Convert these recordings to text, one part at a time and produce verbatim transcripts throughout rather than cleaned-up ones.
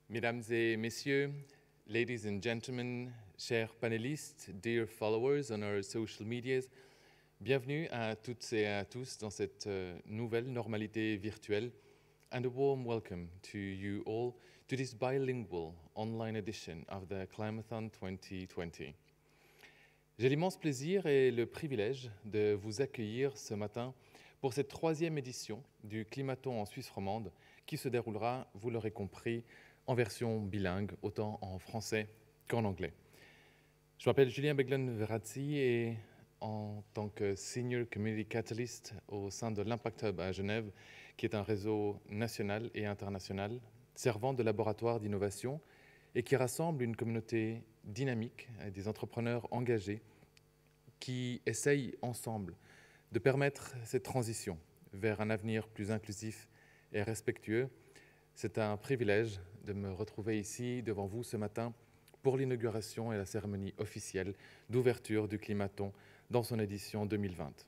Mesdames et messieurs, ladies and gentlemen, chers panélistes, dear followers on our social medias, bienvenue à toutes et à tous dans cette euh, nouvelle normalité virtuelle, and a warm welcome to you all to this bilingual online edition of the Climathon twenty twenty. J'ai l'immense plaisir et le privilège de vous accueillir ce matin pour cette troisième édition du Climathon en Suisse romande qui se déroulera, vous l'aurez compris, en version bilingue, autant en français qu'en anglais. Je m'appelle Julien Beglen-Verrazzi et en tant que Senior Community Catalyst au sein de l'Impact Hub à Genève, qui est un réseau national et international servant de laboratoire d'innovation et qui rassemble une communauté dynamique, des entrepreneurs engagés qui essayent ensemble de permettre cette transition vers un avenir plus inclusif et respectueux. C'est un privilège de me retrouver ici devant vous ce matin pour l'inauguration et la cérémonie officielle d'ouverture du Climathon dans son édition deux mille vingt.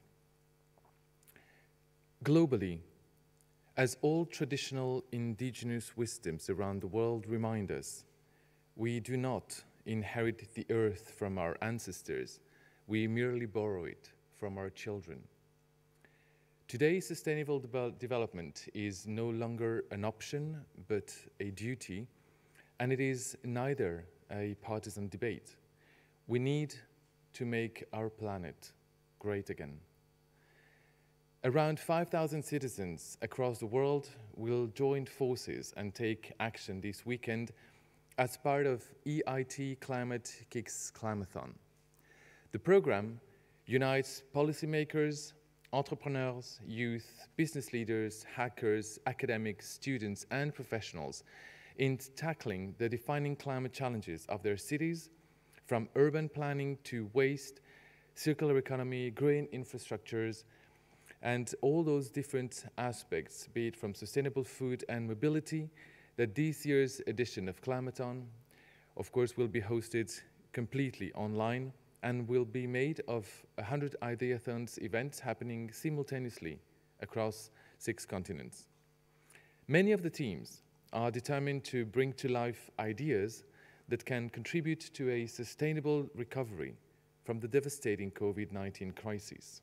Globally, as all traditional indigenous wisdoms around the world remind us, we do not inherit the earth from our ancestors, we merely borrow it from our children. Today, sustainable de- development is no longer an option, but a duty, and it is neither a partisan debate. We need to make our planet great again. Around five thousand citizens across the world will join forces and take action this weekend as part of E I T Climate Kicks Climathon. The program unites policymakers, entrepreneurs, youth, business leaders, hackers, academics, students, and professionals in tackling the defining climate challenges of their cities, from urban planning to waste, circular economy, green infrastructures, and all those different aspects, be it from sustainable food and mobility, that this year's edition of Climathon, of course, will be hosted completely online and will be made of one hundred Ideathons events happening simultaneously across six continents. Many of the teams are determined to bring to life ideas that can contribute to a sustainable recovery from the devastating COVID nineteen crisis.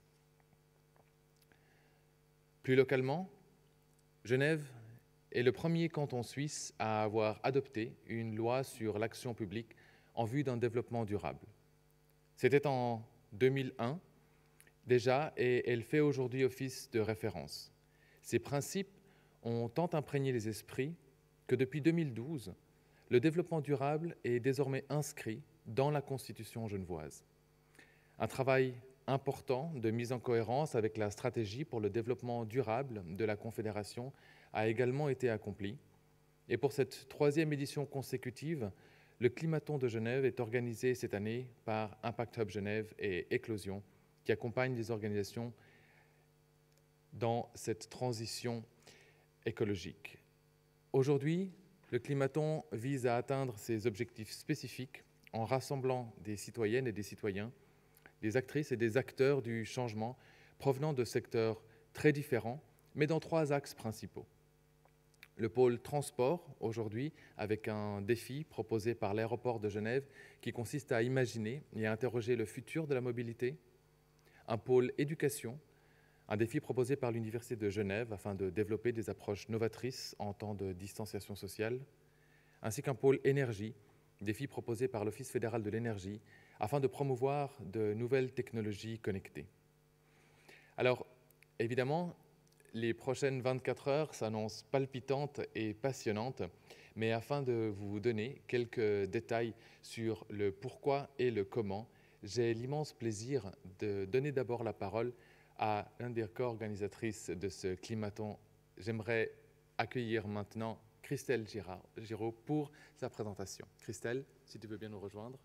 Plus localement, Genève est le premier canton suisse à avoir adopté une loi sur l'action publique en vue d'un développement durable. C'était en deux mille un déjà et elle fait aujourd'hui office de référence. Ces principes ont tant imprégné les esprits que depuis deux mille douze, le développement durable est désormais inscrit dans la Constitution genevoise. Un travail important de mise en cohérence avec la stratégie pour le développement durable de la Confédération a également été accompli. Et pour cette troisième édition consécutive, le Climathon de Genève est organisé cette année par Impact Hub Genève et Éclosion, qui accompagnent les organisations dans cette transition écologique. Aujourd'hui, le Climathon vise à atteindre ses objectifs spécifiques en rassemblant des citoyennes et des citoyens, des actrices et des acteurs du changement provenant de secteurs très différents, mais dans trois axes principaux. Le pôle transport, aujourd'hui, avec un défi proposé par l'aéroport de Genève qui consiste à imaginer et à interroger le futur de la mobilité. Un pôle éducation, un défi proposé par l'Université de Genève afin de développer des approches novatrices en temps de distanciation sociale. Ainsi qu'un pôle énergie, défi proposé par l'Office fédéral de l'énergie afin de promouvoir de nouvelles technologies connectées. Alors, évidemment, les prochaines vingt-quatre heures s'annoncent palpitantes et passionnantes, mais afin de vous donner quelques détails sur le pourquoi et le comment, j'ai l'immense plaisir de donner d'abord la parole à l'une des co-organisatrices de ce Climathon. J'aimerais accueillir maintenant Christelle Giraud pour sa présentation. Christelle, si tu veux bien nous rejoindre.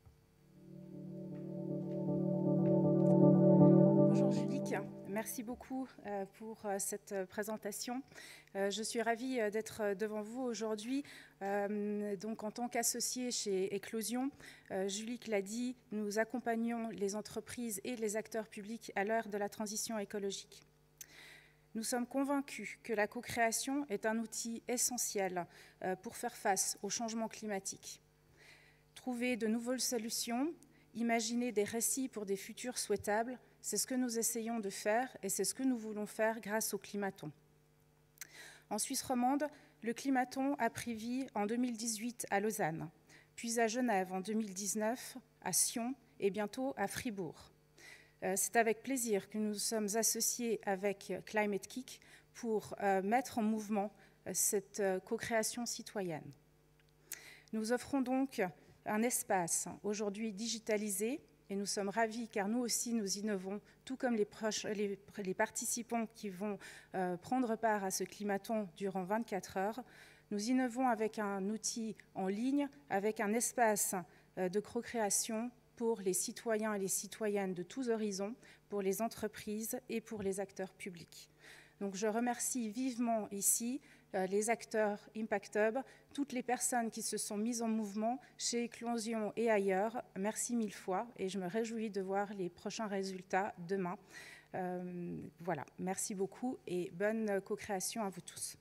Bonjour Julique, merci beaucoup pour cette présentation. Je suis ravie d'être devant vous aujourd'hui. Donc, en tant qu'associée chez Éclosion, Julique l'a dit, nous accompagnons les entreprises et les acteurs publics à l'heure de la transition écologique. Nous sommes convaincus que la co-création est un outil essentiel pour faire face au changement climatique. Trouver de nouvelles solutions, imaginer des récits pour des futurs souhaitables, c'est ce que nous essayons de faire et c'est ce que nous voulons faire grâce au Climaton. En Suisse romande, le Climaton a pris vie en deux mille dix-huit à Lausanne, puis à Genève en deux mille dix-neuf, à Sion et bientôt à Fribourg. C'est avec plaisir que nous sommes associés avec Climate Kick pour mettre en mouvement cette co-création citoyenne. Nous offrons donc un espace aujourd'hui digitalisé et nous sommes ravis car nous aussi nous innovons, tout comme les, proches, les, les participants qui vont euh, prendre part à ce climaton durant vingt-quatre heures. Nous innovons avec un outil en ligne, avec un espace euh, de co-création pour les citoyens et les citoyennes de tous horizons, pour les entreprises et pour les acteurs publics. Donc je remercie vivement ici euh, les acteurs Impact Hub, toutes les personnes qui se sont mises en mouvement chez Éclosion et ailleurs. Merci mille fois et je me réjouis de voir les prochains résultats demain. Euh, voilà, merci beaucoup et bonne co-création à vous tous.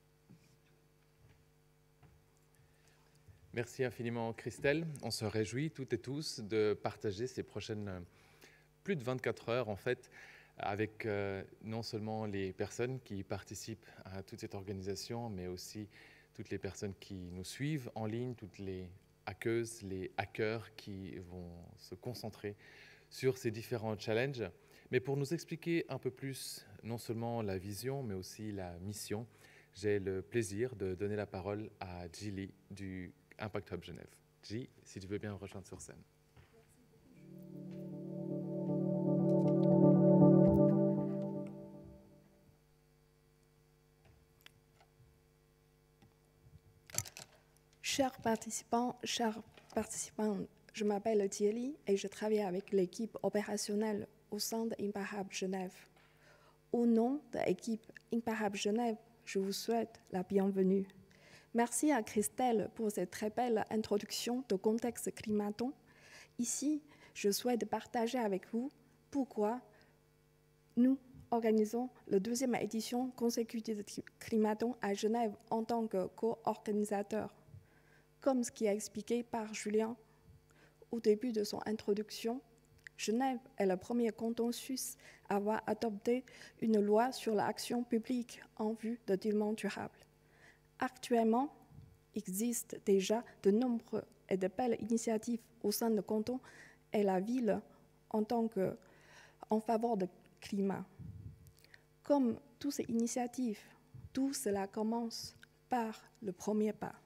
Merci infiniment Christelle. On se réjouit toutes et tous de partager ces prochaines plus de vingt-quatre heures en fait avec euh, non seulement les personnes qui participent à toute cette organisation, mais aussi toutes les personnes qui nous suivent en ligne, toutes les hackeuses, les hackers qui vont se concentrer sur ces différents challenges. Mais pour nous expliquer un peu plus, non seulement la vision, mais aussi la mission, j'ai le plaisir de donner la parole à Gilly du Impact Hub Genève. G, si tu veux bien me rejoindre sur scène. Chers participants, chers participants, je m'appelle Thierry et je travaille avec l'équipe opérationnelle au sein de Impact Hub Genève. Au nom de l'équipe Impact Hub Genève, je vous souhaite la bienvenue. Merci à Christelle pour cette très belle introduction de contexte climaton. Ici, je souhaite partager avec vous pourquoi nous organisons la deuxième édition consécutive de Climaton à Genève en tant que co-organisateur. Comme ce qui est expliqué par Julien au début de son introduction, Genève est le premier canton suisse à avoir adopté une loi sur l'action publique en vue de développement durable. Actuellement, il existe déjà de nombreuses et de belles initiatives au sein du canton et la ville en tant que en faveur du climat. Comme toutes ces initiatives, tout cela commence par le premier pas.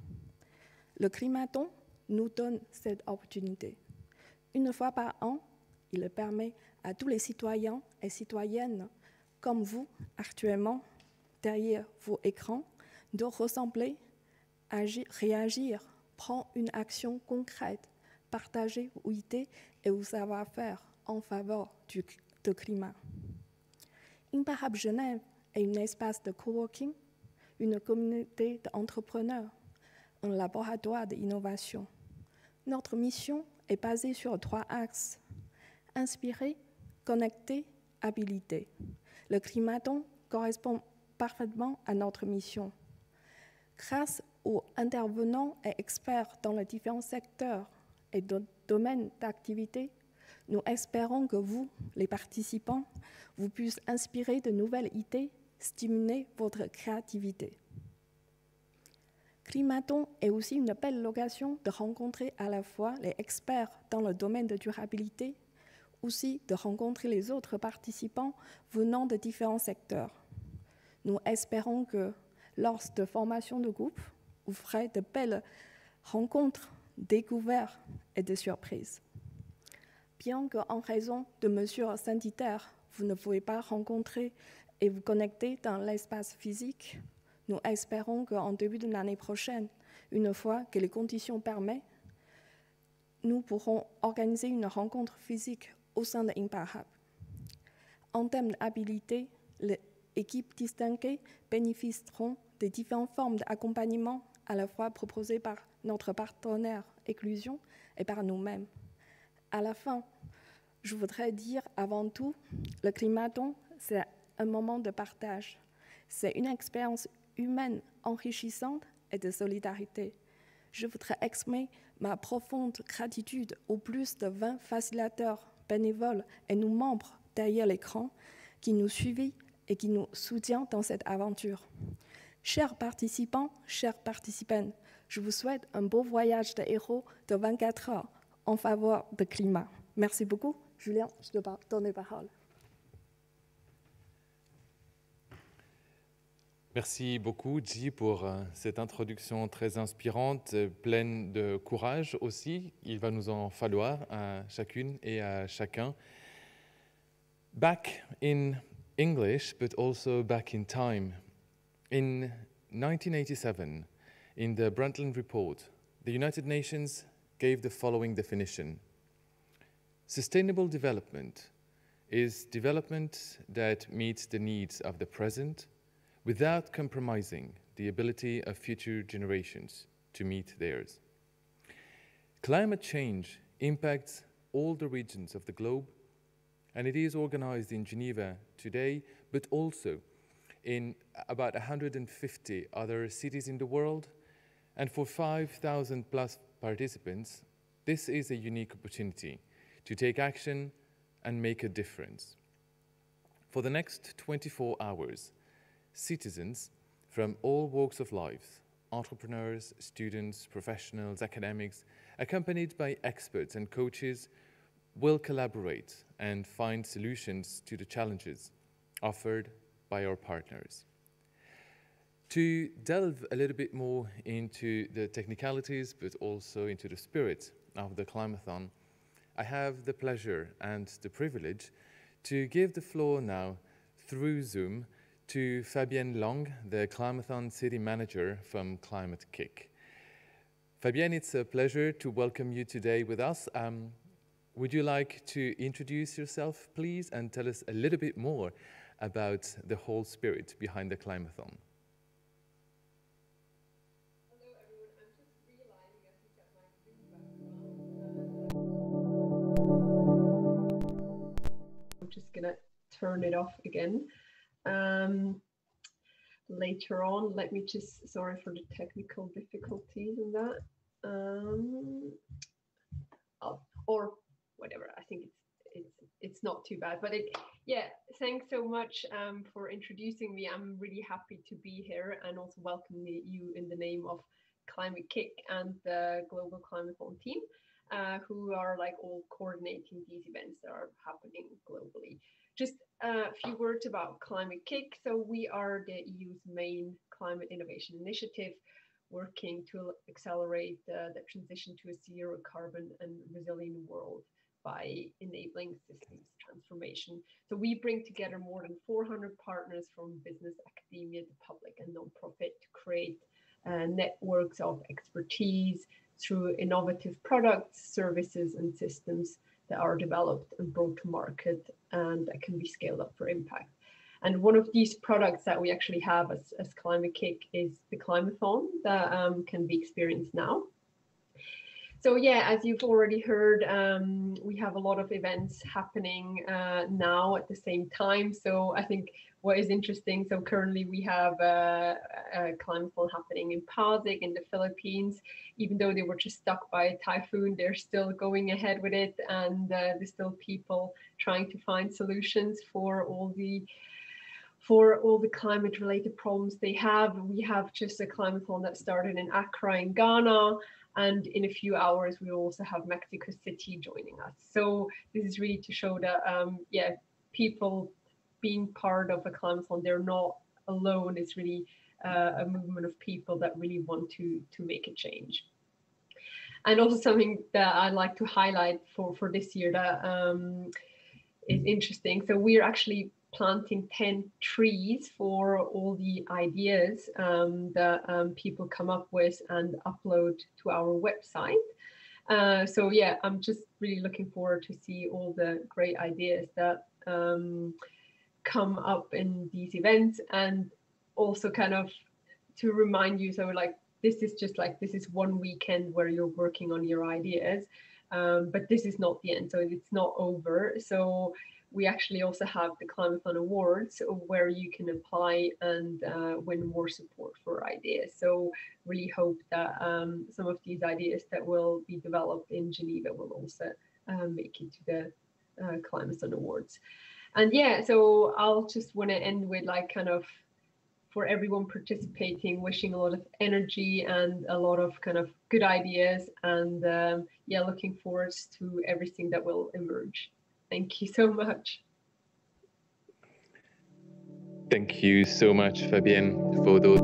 Le Climaton nous donne cette opportunité. Une fois par an, il permet à tous les citoyens et citoyennes, comme vous actuellement, derrière vos écrans, de ressembler, agir, réagir, prendre une action concrète, partager vos idées et vos savoir-faire en faveur du, du climat. Impact Hub Genève est un espace de coworking, une communauté d'entrepreneurs, un laboratoire d'innovation. Notre mission est basée sur trois axes: inspirer, connecter, habiliter. Le Climaton correspond parfaitement à notre mission. Grâce aux intervenants et experts dans les différents secteurs et domaines d'activité, nous espérons que vous, les participants, vous puissiez inspirer de nouvelles idées, stimuler votre créativité. Climaton est aussi une belle occasion de rencontrer à la fois les experts dans le domaine de durabilité, aussi de rencontrer les autres participants venant de différents secteurs. Nous espérons que lors de formations de groupe, vous ferez de belles rencontres, découvertes et de surprises. Bien qu'en raison de mesures sanitaires, vous ne pouvez pas rencontrer et vous connecter dans l'espace physique, nous espérons qu'en début de l'année prochaine, une fois que les conditions permettent, nous pourrons organiser une rencontre physique au sein de Impact Hub. En termes d'habilité, les équipes distinguées bénéficieront des différentes formes d'accompagnement à la fois proposées par notre partenaire Éclosion et par nous-mêmes. À la fin, je voudrais dire avant tout, le Climaton, c'est un moment de partage. C'est une expérience humaine enrichissante et de solidarité. Je voudrais exprimer ma profonde gratitude aux plus de vingt facilitateurs, bénévoles et nos membres derrière l'écran qui nous suivent et qui nous soutiennent dans cette aventure. Chers participants, chers participants, je vous souhaite un beau voyage de héros de vingt-quatre heures en faveur du climat. Merci beaucoup. Julien, je te donne la parole. Merci beaucoup, Ji, pour euh, cette introduction très inspirante, euh, pleine de courage aussi. Il va nous en falloir à chacune et à chacun. Back in English, but also back in time. In nineteen eighty-seven, in the Brundtland Report, the United Nations gave the following definition. Sustainable development is development that meets the needs of the present without compromising the ability of future generations to meet theirs. Climate change impacts all the regions of the globe, and it is organized in Geneva today, but also in about one hundred fifty other cities in the world, and for five thousand plus participants, this is a unique opportunity to take action and make a difference. For the next twenty-four hours, citizens from all walks of life, entrepreneurs, students, professionals, academics, accompanied by experts and coaches, will collaborate and find solutions to the challenges offered by our partners. To delve a little bit more into the technicalities, but also into the spirit of the Climathon, I have the pleasure and the privilege to give the floor now through Zoom to Fabienne Long, the Climathon City Manager from Climate Kick. Fabienne, it's a pleasure to welcome you today with us. Um, would you like to introduce yourself, please, and tell us a little bit more about the whole spirit behind the Climathon? Hello everyone, I'm just realizing I think that my background. I'm just gonna turn it off again. Um, later on, let me just, sorry for the technical difficulties in that. Um, oh, or whatever, I think it's it's it's not too bad, but it, yeah, thanks so much um, for introducing me. I'm really happy to be here and also welcome you in the name of Climate Kick and the Global Climathon team, uh, who are like all coordinating these events that are happening globally. Just a few words about Climate Kick. So we are the E U's main climate innovation initiative, working to accelerate uh, the transition to a zero carbon and resilient world by enabling systems transformation. So we bring together more than four hundred partners from business, academia, the public and nonprofit to create uh, networks of expertise through innovative products, services and systems that are developed and brought to market and that can be scaled up for impact. And one of these products that we actually have as, as Climate Kick is the Climathon that um, can be experienced now. So yeah, as you've already heard, um, we have a lot of events happening uh, now at the same time. So I think what is interesting, so currently we have uh, a Climathon happening in Pasig in the Philippines. Even though they were just struck by a typhoon, they're still going ahead with it, and uh, there's still people trying to find solutions for all the for all the climate related problems they have. We have just a Climathon that started in Accra in Ghana. And in a few hours, we will also have Mexico City joining us. So this is really to show that, um, yeah, people being part of a Climathon, they're not alone. It's really uh, a movement of people that really want to, to make a change. And also something that I'd like to highlight for, for this year that um, is interesting. So we're actually planting ten trees for all the ideas um, that um, people come up with and upload to our website. Uh, so yeah, I'm just really looking forward to see all the great ideas that um, come up in these events, and also kind of to remind you, so like this is just like, this is one weekend where you're working on your ideas, um, but this is not the end, so it's not over. So we actually also have the Climathon Awards where you can apply and uh, win more support for ideas. So really hope that um, some of these ideas that will be developed in Geneva will also uh, make it to the uh, Climathon Awards. And yeah, so I'll just want to end with like kind of for everyone participating, wishing a lot of energy and a lot of kind of good ideas, and um, yeah, looking forward to everything that will emerge. Thank you so much. Thank you so much, Fabienne, for those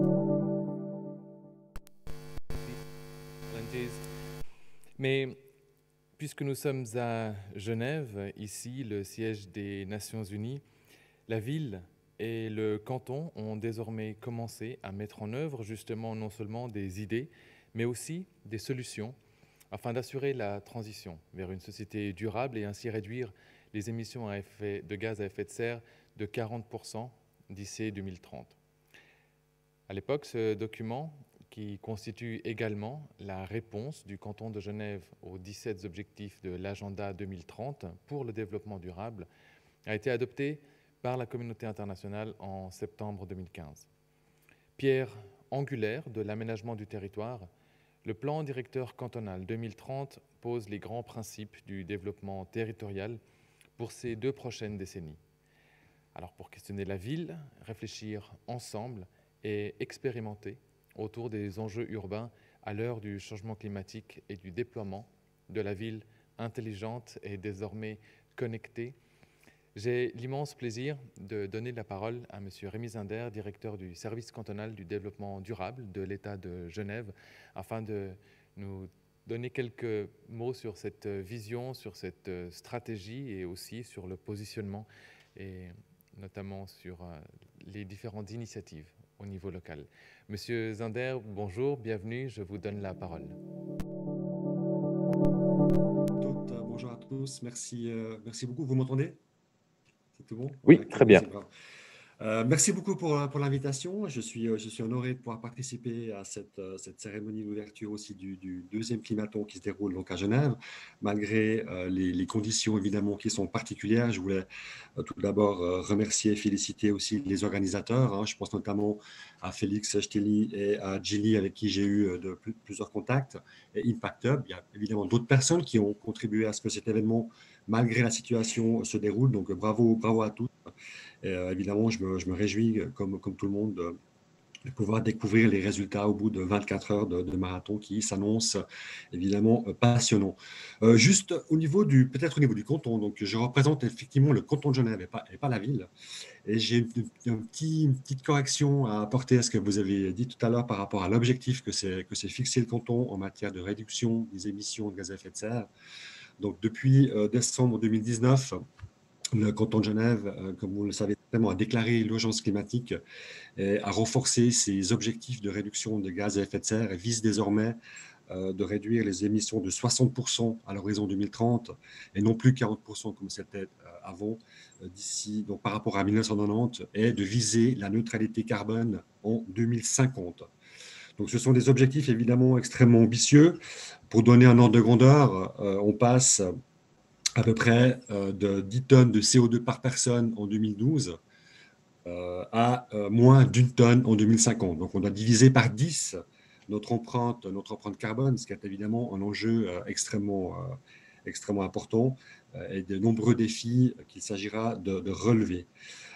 challenges. Mais puisque nous sommes à Genève, ici, le siège des Nations Unies, la ville et le canton ont désormais commencé à mettre en œuvre justement non seulement des idées, mais aussi des solutions afin d'assurer la transition vers une société durable et ainsi réduire les émissions à effet de gaz à effet de serre de quarante pour cent d'ici deux mille trente. À l'époque, ce document, qui constitue également la réponse du canton de Genève aux dix-sept objectifs de l'agenda deux mille trente pour le développement durable, a été adopté par la communauté internationale en septembre deux mille quinze. Pierre angulaire de l'aménagement du territoire, le plan directeur cantonal deux mille trente pose les grands principes du développement territorial pour ces deux prochaines décennies. Alors pour questionner la ville, réfléchir ensemble et expérimenter autour des enjeux urbains à l'heure du changement climatique et du déploiement de la ville intelligente et désormais connectée, j'ai l'immense plaisir de donner la parole à M. Rémi Zinder, directeur du service cantonal du développement durable de l'État de Genève, afin de nous donner quelques mots sur cette vision, sur cette stratégie et aussi sur le positionnement et notamment sur les différentes initiatives au niveau local. Monsieur Zinder, bonjour, bienvenue, je vous donne la parole. Bonjour à tous, merci, euh, merci beaucoup. Vous m'entendez? C'est tout bon? Oui, okay, très bien. Euh, merci beaucoup pour, pour l'invitation. Je suis, je suis honoré de pouvoir participer à cette, cette cérémonie d'ouverture aussi du, du deuxième Climathon qui se déroule donc à Genève, malgré euh, les, les conditions évidemment qui sont particulières. Je voulais euh, tout d'abord euh, remercier et féliciter aussi les organisateurs. Hein. Je pense notamment à Félix Steli et à Gilly avec qui j'ai eu de plus, plusieurs contacts, et Impact Hub. Il y a évidemment d'autres personnes qui ont contribué à ce que cet événement, malgré la situation, se déroule. Donc bravo, bravo à tous. Et, euh, évidemment, je me, je me réjouis, comme, comme tout le monde, de, de pouvoir découvrir les résultats au bout de vingt-quatre heures de, de marathon qui s'annoncent évidemment passionnants. Euh, juste au niveau du, peut-être au niveau du canton, donc je représente effectivement le canton de Genève et pas, et pas la ville. Et j'ai une, une, petit, une petite correction à apporter à ce que vous avez dit tout à l'heure par rapport à l'objectif que c'est que c'est fixé le canton en matière de réduction des émissions de gaz à effet de serre. Donc depuis euh, décembre deux mille dix-neuf, le canton de Genève, euh, comme vous le savez, a déclaré l'urgence climatique et a renforcé ses objectifs de réduction de gaz à effet de serre et vise désormais euh, de réduire les émissions de soixante pour cent à l'horizon deux mille trente et non plus quarante pour cent comme c'était euh, avant, euh, d'ici, donc par rapport à mille neuf cent quatre-vingt-dix, et de viser la neutralité carbone en deux mille cinquante. Donc ce sont des objectifs évidemment extrêmement ambitieux. Pour donner un ordre de grandeur, euh, on passe à peu près euh, de dix tonnes de C O deux par personne en deux mille douze euh, à euh, moins d'une tonne en deux mille cinquante. Donc on doit diviser par dix notre empreinte, notre empreinte carbone, ce qui est évidemment un enjeu euh, extrêmement, euh, extrêmement important euh, et de nombreux défis qu'il s'agira de, de relever.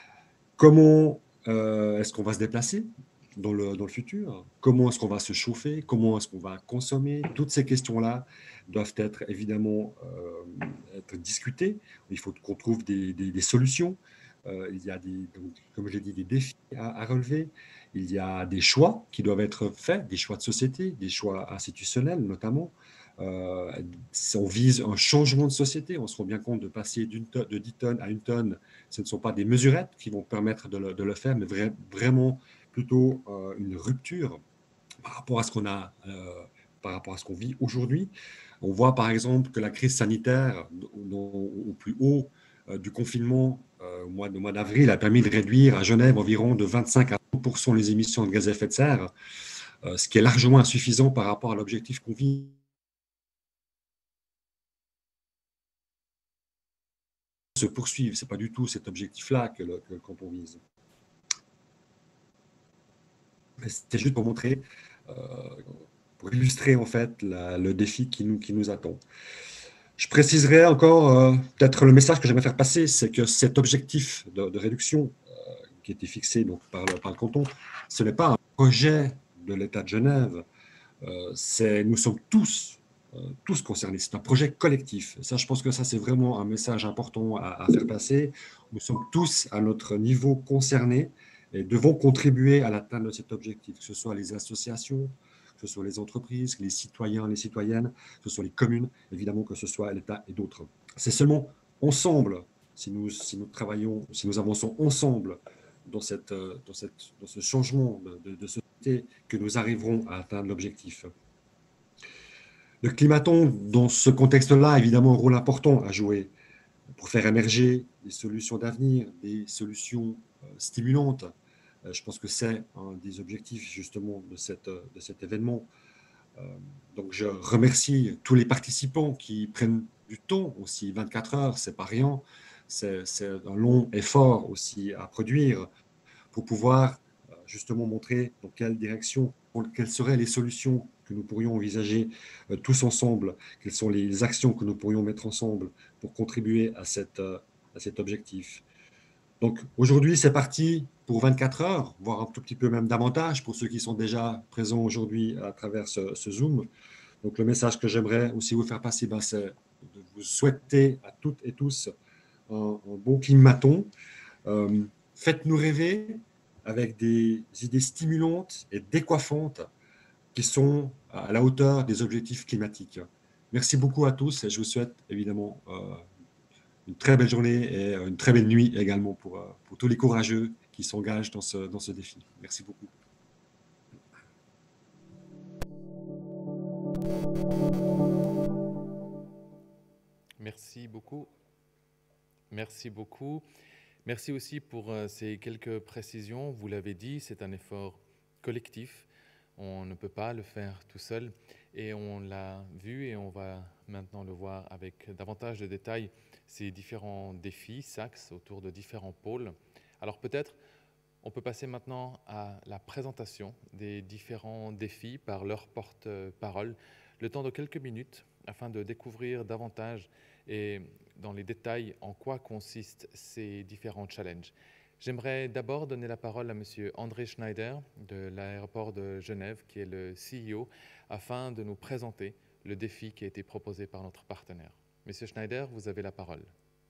Comment euh, est-ce qu'on va se déplacer dans le, dans le futur? Comment est-ce qu'on va se chauffer? Comment est-ce qu'on va consommer? Toutes ces questions-là doivent être évidemment euh, être discutées. Il faut qu'on trouve des, des, des solutions. Euh, il y a, des, donc, comme j'ai dit, des défis à, à relever. Il y a des choix qui doivent être faits, des choix de société, des choix institutionnels notamment. Euh, on vise un changement de société. On se rend bien compte de passer d'une tonne, de dix tonnes à une tonne. Ce ne sont pas des mesurettes qui vont permettre de le, de le faire, mais vra vraiment plutôt euh, une rupture par rapport à ce qu'on a, euh, par rapport à ce qu'on vit aujourd'hui. On voit par exemple que la crise sanitaire, au, au plus haut euh, du confinement, euh, au mois, mois d'avril, a permis de réduire à Genève environ de vingt-cinq à trente pour cent les émissions de gaz à effet de serre, euh, ce qui est largement insuffisant par rapport à l'objectif qu'on vise se poursuivre. Ce n'est pas du tout cet objectif-là que le, que le canton vise. C'était juste pour montrer, euh, pour illustrer en fait la, le défi qui nous, qui nous attend. Je préciserai encore, euh, peut-être le message que j'aimerais faire passer, c'est que cet objectif de, de réduction euh, qui a été fixé donc, par, le, par le canton, ce n'est pas un projet de l'État de Genève, euh, c'est, nous sommes tous, euh, tous concernés, c'est un projet collectif. Ça, je pense que ça, c'est vraiment un message important à, à faire passer. Nous sommes tous à notre niveau concernés et devons contribuer à l'atteinte de cet objectif, que ce soit les associations, que ce soit les entreprises, les citoyens, les citoyennes, que ce soit les communes, évidemment que ce soit l'État et d'autres. C'est seulement ensemble, si nous, si nous travaillons, si nous avançons ensemble dans, cette, dans, cette, dans ce changement de, de, de société, que nous arriverons à atteindre l'objectif. Le climaton, dans ce contexte-là, a évidemment un rôle important à jouer pour faire émerger des solutions d'avenir, des solutions stimulantes. Je pense que c'est un des objectifs justement de, cette, de cet événement. Donc je remercie tous les participants qui prennent du temps aussi. vingt-quatre heures, c'est pas rien. C'est un long effort aussi à produire pour pouvoir justement montrer dans quelle direction, quelles seraient les solutions que nous pourrions envisager tous ensemble, quelles sont les actions que nous pourrions mettre ensemble pour contribuer à, cette, à cet objectif. Donc aujourd'hui, c'est parti pour vingt-quatre heures, voire un tout petit peu même davantage pour ceux qui sont déjà présents aujourd'hui à travers ce, ce Zoom. Donc le message que j'aimerais aussi vous faire passer, ben, c'est de vous souhaiter à toutes et tous un, un bon climaton. Euh, Faites-nous rêver avec des idées stimulantes et décoiffantes qui sont à la hauteur des objectifs climatiques. Merci beaucoup à tous et je vous souhaite évidemment euh, une très belle journée et une très belle nuit également pour, pour tous les courageux qui s'engagent dans ce, dans ce défi. Merci beaucoup. Merci beaucoup. Merci beaucoup. Merci aussi pour euh, ces quelques précisions. Vous l'avez dit, c'est un effort collectif. On ne peut pas le faire tout seul. Et on l'a vu et on va maintenant le voir avec davantage de détails, ces différents défis, s'axent autour de différents pôles. Alors peut-être, on peut passer maintenant à la présentation des différents défis par leur porte-parole, le temps de quelques minutes afin de découvrir davantage et dans les détails en quoi consistent ces différents challenges. J'aimerais d'abord donner la parole à M. André Schneider de l'aéroport de Genève, qui est le C E O, afin de nous présenter le défi qui a été proposé par notre partenaire. M. Schneider, vous avez la parole.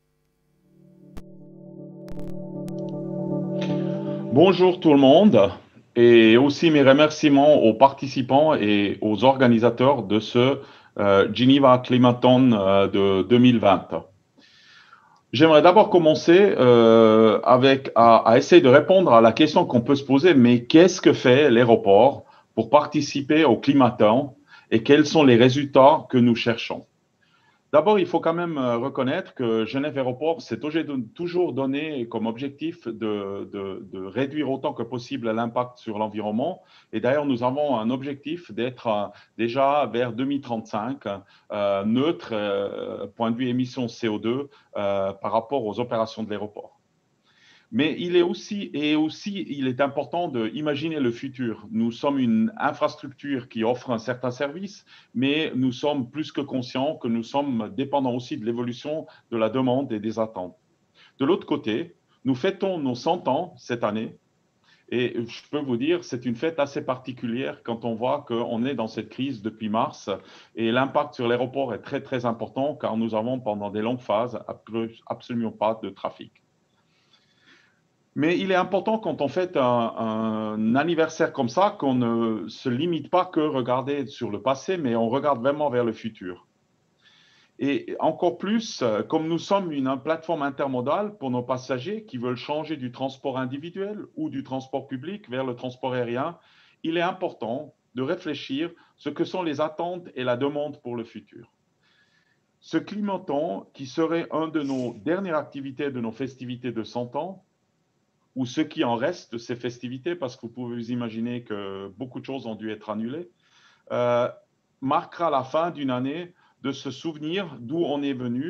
Bonjour tout le monde et aussi mes remerciements aux participants et aux organisateurs de ce euh, Geneva Climaton euh, de deux mille vingt. J'aimerais d'abord commencer euh, avec à, à essayer de répondre à la question qu'on peut se poser, mais qu'est-ce que fait l'aéroport pour participer au climaton et quels sont les résultats que nous cherchons? D'abord, il faut quand même reconnaître que Genève Aéroport s'est toujours donné comme objectif de, de, de réduire autant que possible l'impact sur l'environnement. Et d'ailleurs, nous avons un objectif d'être déjà vers deux mille trente-cinq euh, neutre, euh, point de vue émissions C O deux, euh, par rapport aux opérations de l'aéroport. Mais il est aussi, et aussi, il est important d'imaginer le futur. Nous sommes une infrastructure qui offre un certain service, mais nous sommes plus que conscients que nous sommes dépendants aussi de l'évolution de la demande et des attentes. De l'autre côté, nous fêtons nos cent ans cette année. Et je peux vous dire, c'est une fête assez particulière quand on voit qu'on est dans cette crise depuis mars et l'impact sur l'aéroport est très, très important car nous avons pendant des longues phases absolument pas de trafic. Mais il est important quand on fait un, un anniversaire comme ça qu'on ne se limite pas que regarder sur le passé, mais on regarde vraiment vers le futur. Et encore plus, comme nous sommes une plateforme intermodale pour nos passagers qui veulent changer du transport individuel ou du transport public vers le transport aérien, il est important de réfléchir ce que sont les attentes et la demande pour le futur. Ce climaton, qui serait une de nos dernières activités de nos festivités de cent ans, ou ce qui en reste de ces festivités, parce que vous pouvez vous imaginer que beaucoup de choses ont dû être annulées, euh, marquera la fin d'une année de se souvenir d'où on est venu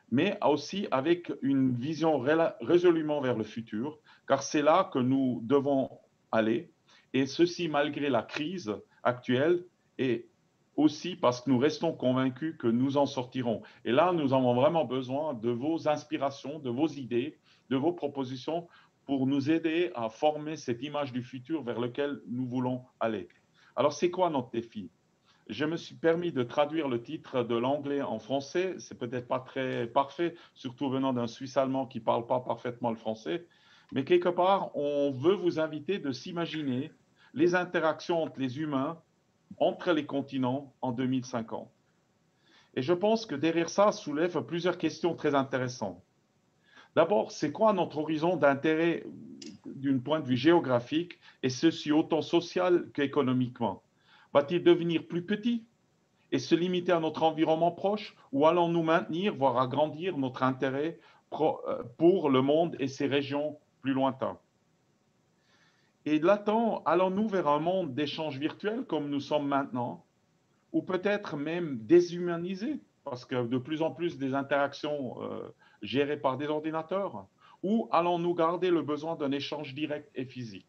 mais aussi avec une vision résolument vers le futur, car c'est là que nous devons aller, et ceci malgré la crise actuelle, et aussi parce que nous restons convaincus que nous en sortirons. Et là, nous avons vraiment besoin de vos inspirations, de vos idées, de vos propositions pour nous aider à former cette image du futur vers lequel nous voulons aller. Alors, c'est quoi notre défi? Je me suis permis de traduire le titre de l'anglais en français. C'est peut-être pas très parfait, surtout venant d'un Suisse allemand qui ne parle pas parfaitement le français. Mais quelque part, on veut vous inviter de s'imaginer les interactions entre les humains, entre les continents en deux mille cinquante. Et je pense que derrière ça soulève plusieurs questions très intéressantes. D'abord, c'est quoi notre horizon d'intérêt d'un point de vue géographique, et ceci autant social qu'économiquement? Va-t-il devenir plus petit et se limiter à notre environnement proche, ou allons-nous maintenir, voire agrandir notre intérêt pour le monde et ses régions plus lointaines? Et là-dedans, allons-nous vers un monde d'échange virtuel comme nous sommes maintenant, ou peut-être même déshumanisé, parce que de plus en plus des interactions euh, gérées par des ordinateurs, ou allons-nous garder le besoin d'un échange direct et physique?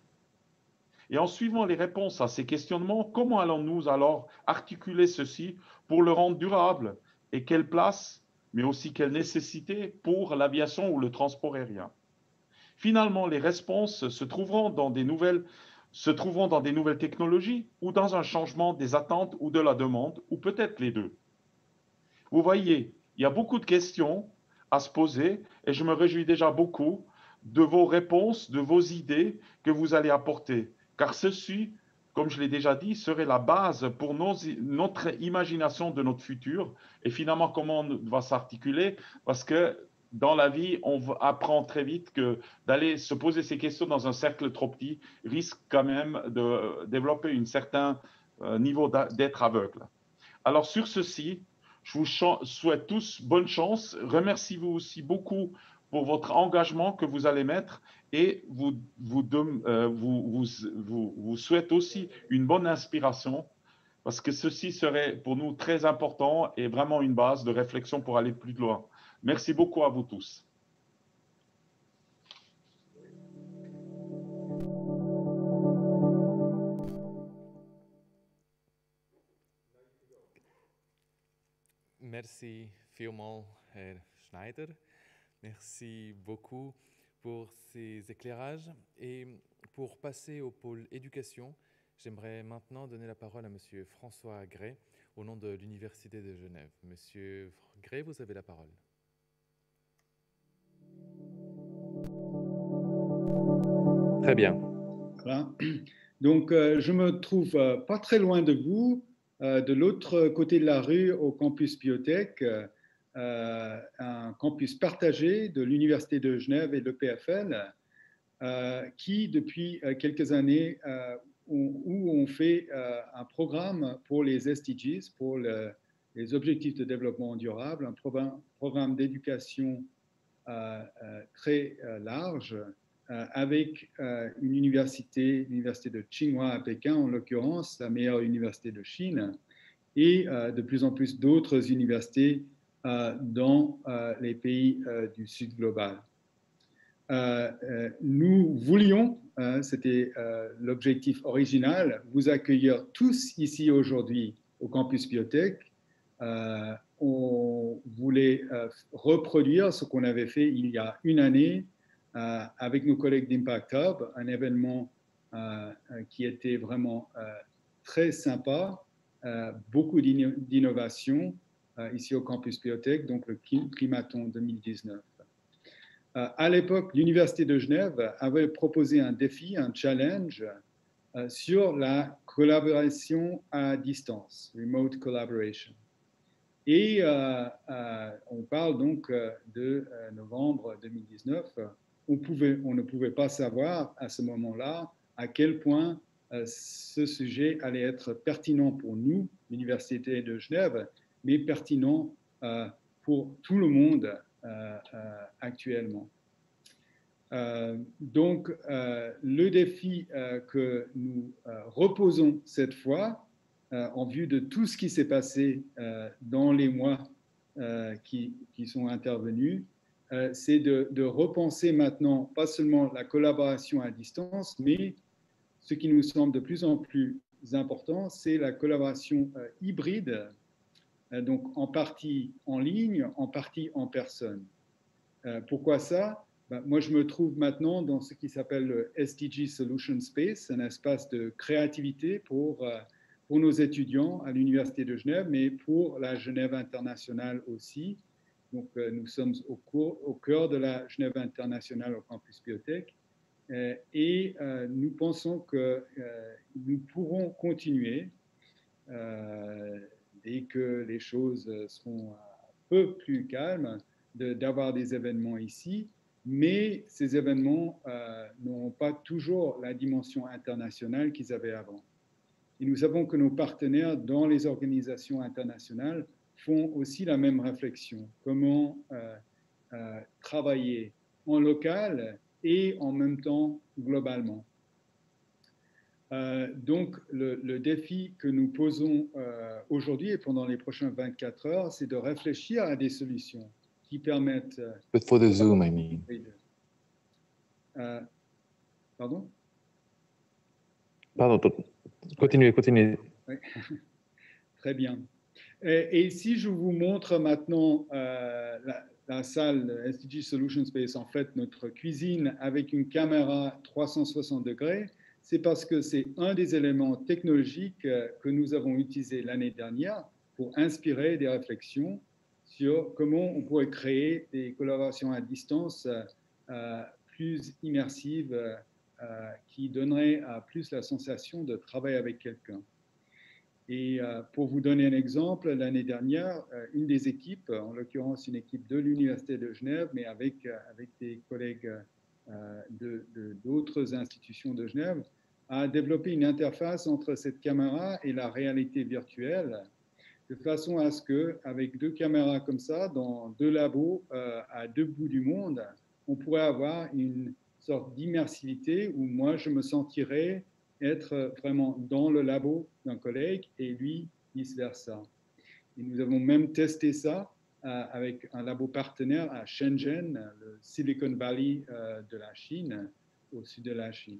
Et en suivant les réponses à ces questionnements, comment allons-nous alors articuler ceci pour le rendre durable? Et quelle place, mais aussi quelle nécessité pour l'aviation ou le transport aérien? Finalement, les réponses se trouveront dans des nouvelles, se trouveront dans des nouvelles technologies ou dans un changement des attentes ou de la demande, ou peut-être les deux. Vous voyez, il y a beaucoup de questions à se poser et je me réjouis déjà beaucoup de vos réponses, de vos idées que vous allez apporter. Car ceci, comme je l'ai déjà dit, serait la base pour nos, notre imagination de notre futur et finalement comment on va s'articuler, parce que dans la vie, on apprend très vite que d'aller se poser ces questions dans un cercle trop petit risque quand même de développer un certain niveau d'être aveugle. Alors sur ceci, je vous souhaite tous bonne chance. Remercie-vous aussi beaucoup pour votre engagement que vous allez mettre et vous, vous, euh, vous, vous, vous, vous souhaite aussi une bonne inspiration parce que ceci serait pour nous très important et vraiment une base de réflexion pour aller plus loin. Merci beaucoup à vous tous. Merci vielmals, Herr Schneider. Merci beaucoup pour ces éclairages. Et pour passer au pôle éducation, j'aimerais maintenant donner la parole à Monsieur François Gray au nom de l'Université de Genève. Monsieur Gray, vous avez la parole. Très bien. Voilà. Donc, euh, je me trouve euh, pas très loin de vous, euh, de l'autre côté de la rue, au campus Biotech, euh, un campus partagé de l'Université de Genève et de l'E P F L, euh, qui, depuis quelques années, euh, on, où on fait euh, un programme pour les S D Gs, pour le, les objectifs de développement durable, un programme, programme d'éducation euh, euh, très euh, large, Euh, avec euh, une université, l'université de Tsinghua à Pékin, en l'occurrence, la meilleure université de Chine, et euh, de plus en plus d'autres universités euh, dans euh, les pays euh, du Sud global. Euh, euh, nous voulions, euh, c'était euh, l'objectif original, vous accueillir tous ici aujourd'hui au campus Biotech. Euh, on voulait euh, reproduire ce qu'on avait fait il y a une année Euh, avec nos collègues d'Impact Hub, un événement euh, qui était vraiment euh, très sympa, euh, beaucoup d'innovation euh, ici au campus Biotech, donc le Climaton deux mille dix-neuf. Euh, à l'époque, l'Université de Genève avait proposé un défi, un challenge euh, sur la collaboration à distance, remote collaboration. Et euh, euh, on parle donc de euh, novembre deux mille dix-neuf. On, pouvait, on ne pouvait pas savoir à ce moment-là à quel point euh, ce sujet allait être pertinent pour nous, l'Université de Genève, mais pertinent euh, pour tout le monde euh, euh, actuellement. Euh, donc, euh, le défi euh, que nous euh, reposons cette fois, euh, en vue de tout ce qui s'est passé euh, dans les mois euh, qui, qui sont intervenus, euh, c'est de, de repenser maintenant pas seulement la collaboration à distance, mais ce qui nous semble de plus en plus important, c'est la collaboration euh, hybride, euh, donc en partie en ligne, en partie en personne. Euh, pourquoi ça? Ben, moi, je me trouve maintenant dans ce qui s'appelle le S D G Solution Space, un espace de créativité pour, euh, pour nos étudiants à l'Université de Genève, mais pour la Genève internationale aussi. Donc, euh, nous sommes au, cours, au cœur de la Genève internationale au campus Biotech. Euh, et euh, nous pensons que euh, nous pourrons continuer euh, dès que les choses seront un peu plus calmes, d'avoir de, des événements ici, mais ces événements euh, n'auront pas toujours la dimension internationale qu'ils avaient avant. Et nous savons que nos partenaires dans les organisations internationales font aussi la même réflexion, comment euh, euh, travailler en local et en même temps globalement. Euh, donc, le, le défi que nous posons euh, aujourd'hui et pendant les prochaines vingt-quatre heures, c'est de réfléchir à des solutions qui permettent... Euh, But for the Zoom, I mean. Euh, pardon? Pardon, continuez, continuez. Oui. Très bien. Et, et si je vous montre maintenant euh, la, la salle S D G Solution Space, en fait, notre cuisine avec une caméra trois cent soixante degrés, c'est parce que c'est un des éléments technologiques que nous avons utilisé l'année dernière pour inspirer des réflexions sur comment on pourrait créer des collaborations à distance euh, plus immersives euh, qui donneraient euh, plus la sensation de travailler avec quelqu'un. Et euh, pour vous donner un exemple, l'année dernière, euh, une des équipes, en l'occurrence une équipe de l'Université de Genève, mais avec, euh, avec des collègues euh, de, de, d'autres institutions de Genève, a développé une interface entre cette caméra et la réalité virtuelle, de façon à ce qu'avec deux caméras comme ça, dans deux labos euh, à deux bouts du monde, on pourrait avoir une sorte d'immersivité où moi, je me sentirais être vraiment dans le labo d'un collègue et lui, vice-versa. Et nous avons même testé ça euh, avec un labo partenaire à Shenzhen, le Silicon Valley euh, de la Chine, au sud de la Chine.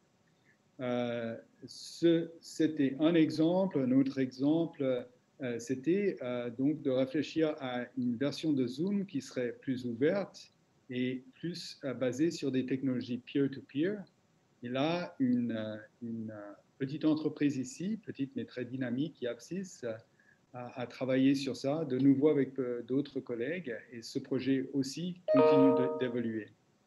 Euh, ce, c'était un exemple. Un autre exemple, euh, c'était euh, donc de réfléchir à une version de Zoom qui serait plus ouverte et plus euh, basée sur des technologies peer-to-peer. Et là, une, une petite entreprise ici, petite mais très dynamique, Yapsys, a, a travaillé sur ça, de nouveau avec d'autres collègues, et ce projet aussi continue d'évoluer.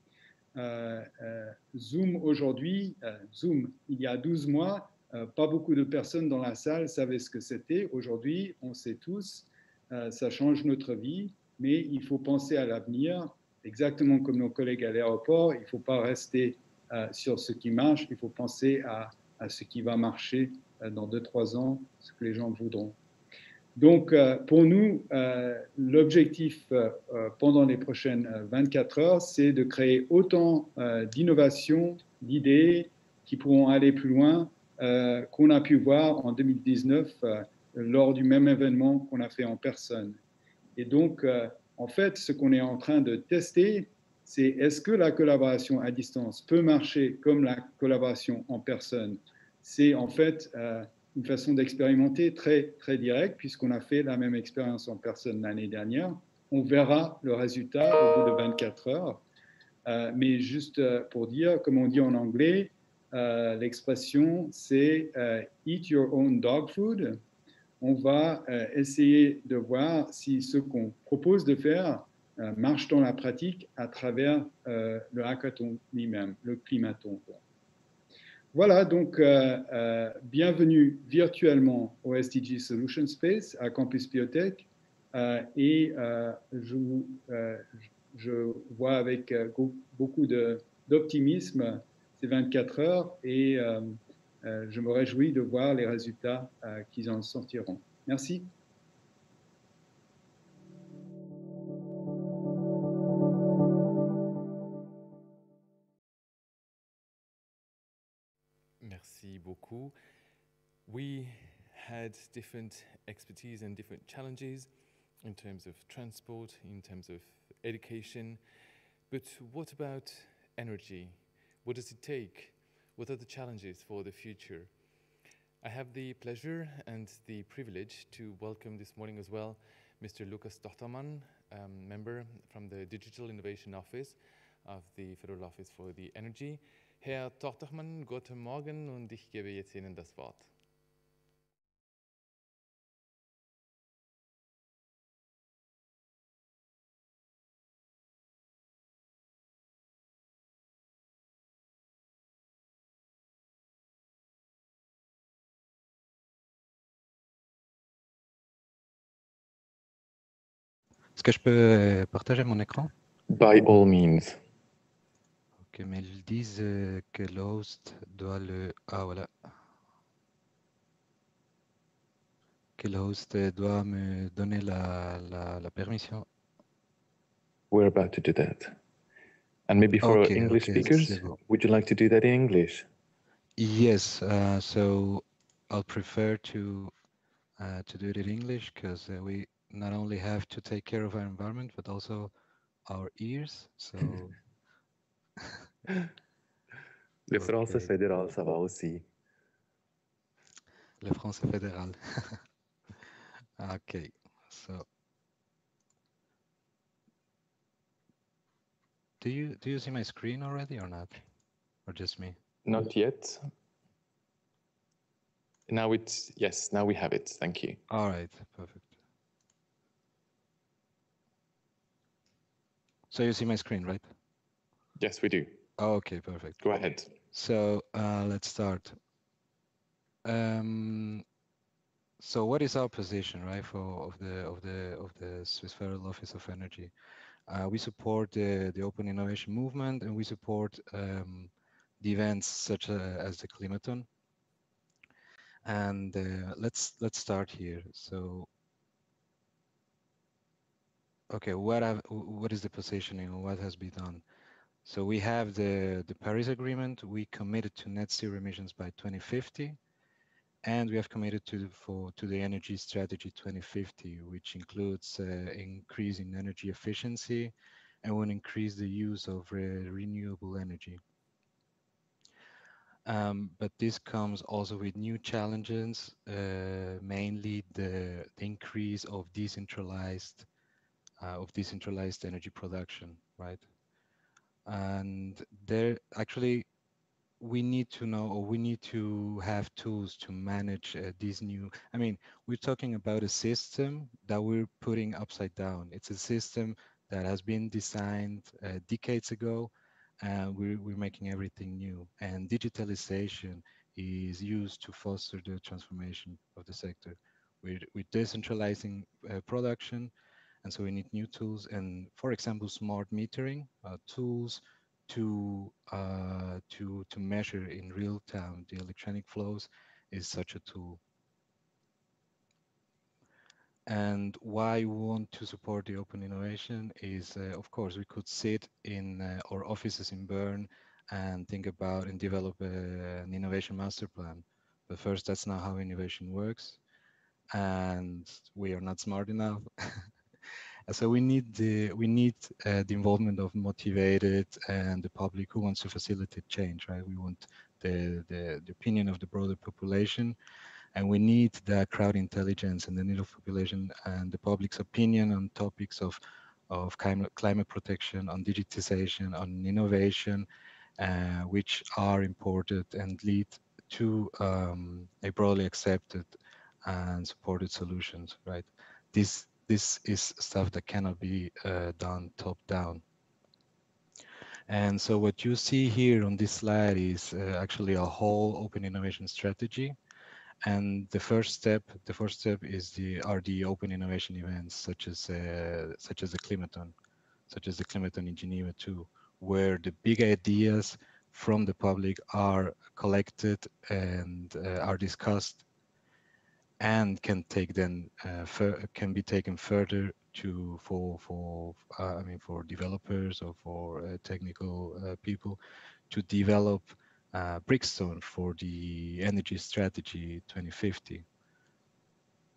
Euh, euh, Zoom aujourd'hui, euh, Zoom, il y a douze mois, euh, pas beaucoup de personnes dans la salle savaient ce que c'était. Aujourd'hui, on sait tous, euh, ça change notre vie, mais il faut penser à l'avenir, exactement comme nos collègues à l'aéroport, il ne faut pas rester euh, sur ce qui marche, il faut penser à, à ce qui va marcher euh, dans deux, trois ans, ce que les gens voudront. Donc, euh, pour nous, euh, l'objectif euh, pendant les prochaines vingt-quatre heures, c'est de créer autant euh, d'innovations, d'idées qui pourront aller plus loin euh, qu'on a pu voir en deux mille dix-neuf euh, lors du même événement qu'on a fait en personne. Et donc, euh, en fait, ce qu'on est en train de tester, c'est est-ce que la collaboration à distance peut marcher comme la collaboration en personne? C'est en fait... Euh, une façon d'expérimenter très, très directe, puisqu'on a fait la même expérience en personne l'année dernière. On verra le résultat au bout de vingt-quatre heures. Euh, mais juste pour dire, comme on dit en anglais, euh, l'expression, c'est euh, « eat your own dog food ». On va euh, essayer de voir si ce qu'on propose de faire euh, marche dans la pratique à travers euh, le hackathon lui-même, le climathon. Voilà, donc euh, euh, bienvenue virtuellement au S D G Solution Space à Campus Biotech. Euh, et euh, je, euh, je vois avec euh, beaucoup d'optimisme ces vingt-quatre heures et euh, euh, je me réjouis de voir les résultats euh, qu'ils en sortiront. Merci. Merci beaucoup. We had different expertise and different challenges. in terms of transport, in terms of education. But what about energy? What does it take? What are the challenges for the future? I have the pleasure and the privilege to welcome this morning as well Mister Lukas Tochtermann, um, member from the Digital Innovation Office of the Federal Office for the Energy. Herr Tochtermann, guten Morgen und ich gebe jetzt Ihnen das Wort. Est-ce que je peux partager mon écran? By all means. Ok, mais ils disent que l'host doit le... Ah, voilà. Que le host doit me donner la, la, la permission. We're about to do that. And maybe for okay, English okay, speakers, bon. would you like to do that in English? Yes, uh, so I'll prefer to uh, to do it in English because uh, we not only have to take care of our environment, but also our ears. So Le français okay. fédéral, ça va aussi. Le français fédéral. Okay, so do you do you see my screen already or not, or just me? Not yet. Now it's, yes, now we have it. Thank you. All right, perfect. So you see my screen, right? Yes, we do. Okay, perfect. Go ahead. So uh, let's start. Um, so what is our position, right, for of the of the of the Swiss Federal Office of Energy? Uh, we support the the open innovation movement, and we support um, the events such uh, as the Climaton. And uh, let's let's start here. So, okay, what have, what is the positioning? What has been done? So we have the the Paris Agreement. We committed to net zero emissions by twenty fifty, and we have committed to for to the Energy Strategy twenty fifty, which includes uh, increasing energy efficiency, and will increase the use of re renewable energy. Um, but this comes also with new challenges, uh, mainly the, the increase of decentralized uh, of decentralized energy production, right? And there actually we need to know, or we need to have tools to manage uh, these new. I mean, we're talking about a system that we're putting upside down. It's a system that has been designed uh, decades ago. And we're, we're making everything new. And digitalization is used to foster the transformation of the sector. We're, we're decentralizing uh, production, and so we need new tools. And for example, smart metering uh, tools to uh, to to measure in real time the electronic flows is such a tool. And why we want to support the open innovation is, uh, of course, we could sit in uh, our offices in Bern and think about and develop a, an innovation master plan. But first, that's not how innovation works. And we are not smart enough. So we need the we need uh, the involvement of motivated and the public who wants to facilitate change, right? We want the, the, the opinion of the broader population. And we need the crowd intelligence and the need of population and the public's opinion on topics of, of climate, climate protection, on digitization, on innovation, uh, which are important and lead to um, a broadly accepted and supported solutions, right? This, this is stuff that cannot be uh, done top down. And so what you see here on this slide is uh, actually a whole open innovation strategy. And the first step, the first step is the are the open innovation events, such as uh, such as the Climaton, such as the Climaton in Geneva too, where the big ideas from the public are collected and uh, are discussed, and can take then uh, can be taken further to for for uh, I mean for developers or for uh, technical uh, people to develop uh, Brickstone for the Energy Strategy twenty fifty.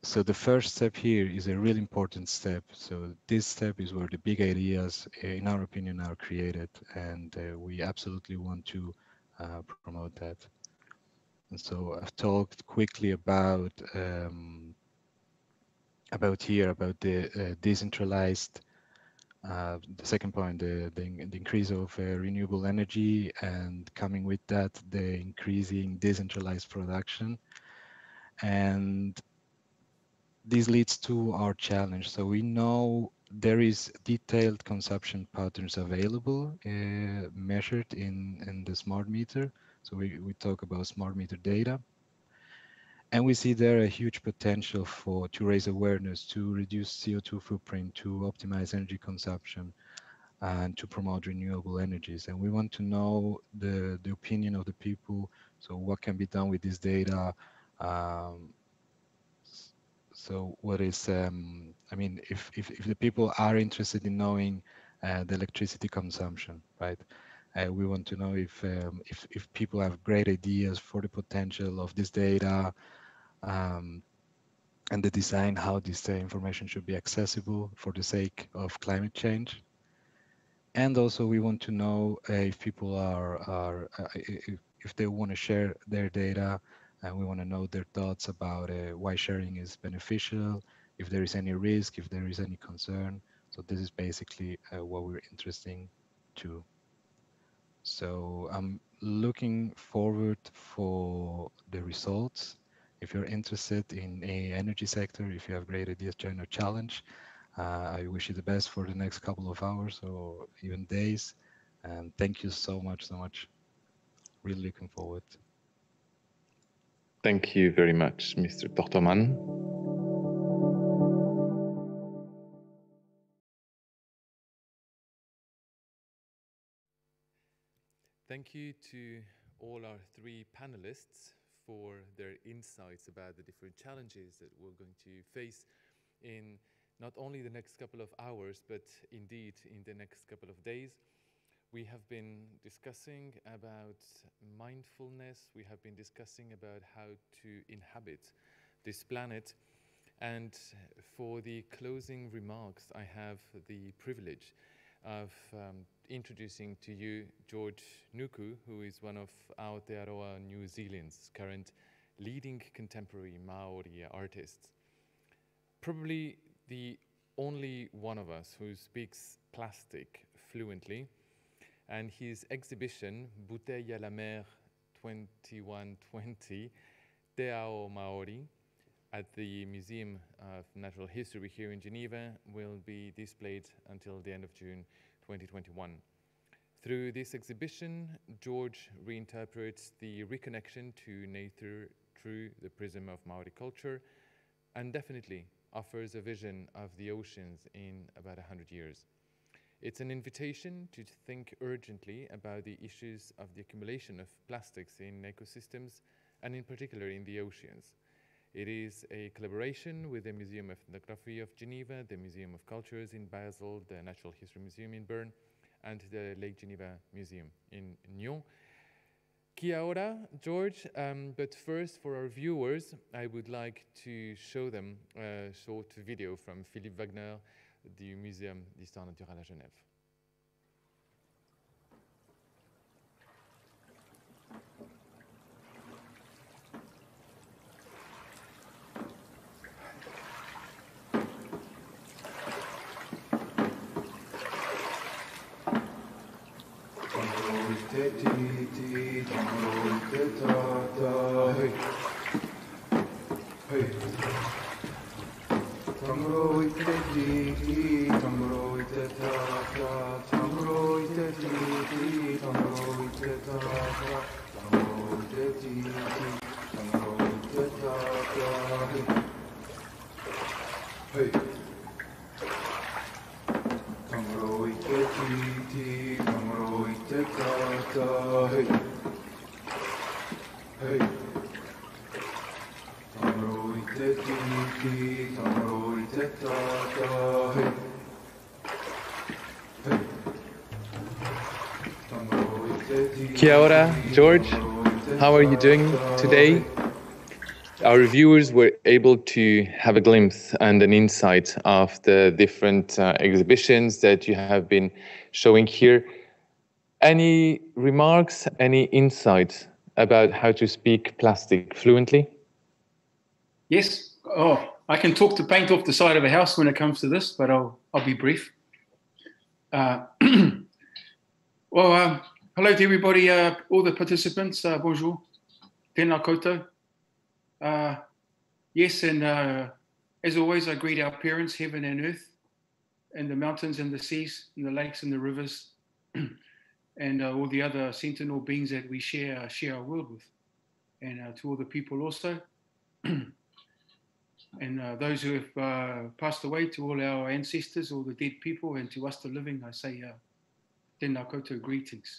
so the first step here is a really important step. So this step is where the big ideas, in our opinion, are created, and uh, we absolutely want to uh, promote that. And so I've talked quickly about um, about here about the uh, decentralized. Uh, the second point, the, the, the increase of uh, renewable energy, and coming with that, the increasing decentralized production. And this leads to our challenge. So we know there is detailed consumption patterns available, uh, measured in, in the smart meter. So we, we talk about smart meter data. And we see there a huge potential for to raise awareness, to reduce C O two footprint, to optimize energy consumption, and to promote renewable energies. And we want to know the, the opinion of the people. So what can be done with this data? Um, so what is, um, I mean, if, if, if the people are interested in knowing uh, the electricity consumption, right? Uh, we want to know if, um, if, if people have great ideas for the potential of this data, um, and the design, how this uh, information should be accessible for the sake of climate change. And also we want to know uh, if people are, are uh, if, if they want to share their data, and we want to know their thoughts about uh, why sharing is beneficial, if there is any risk, if there is any concern. So this is basically uh, what we're interested to. So I'm looking forward for the results. If you're interested in a energy sector, if you have great ideas, join our challenge. Uh, I wish you the best for the next couple of hours or even days. And thank you so much, so much. Really looking forward. Thank you very much, Mister Tortoman. Thank you to all our three panelists for their insights about the different challenges that we're going to face in not only the next couple of hours, but indeed in the next couple of days. We have been discussing about mindfulness. We have been discussing about how to inhabit this planet. And for the closing remarks, I have the privilege of um, introducing to you George Nuku, who is one of Aotearoa New Zealand's current leading contemporary Maori artists. Probably the only one of us who speaks plastic fluently, and his exhibition, Bouteille à la Mer twenty-one twenty, Te Ao Maori, at the Museum of Natural History here in Geneva, will be displayed until the end of June twenty twenty-one. Through this exhibition, George reinterprets the reconnection to nature through the prism of Maori culture, and definitely offers a vision of the oceans in about one hundred years. It's an invitation to think urgently about the issues of the accumulation of plastics in ecosystems, and in particular in the oceans. It is a collaboration with the Museum of Ethnography of Geneva, the Museum of Cultures in Basel, the Natural History Museum in Bern, and the Lake Geneva Museum in Nyon. Kia ora, George, um, but first for our viewers, I would like to show them a short video from Philippe Wagner du Muséum d'Histoire Naturelle à Genève. Kia ora, George. How are you doing today? our viewers were able to have a glimpse and an insight of the different uh, exhibitions that you have been showing here. Any remarks, any insights about how to speak plastic fluently? Yes. Oh, I can talk to paint off the side of a house when it comes to this, but I'll, I'll be brief. Uh, well, um, hello to everybody, uh, all the participants. Uh, bonjour. Tēnā koutou. Uh, yes, and uh, as always, I greet our parents, heaven and earth, and the mountains and the seas, and the lakes and the rivers, and uh, all the other sentinel beings that we share, uh, share our world with. And uh, to all the people also. And uh, those who have uh, passed away, to all our ancestors, all the dead people, and to us the living, I say, uh, tēnā koutou, greetings.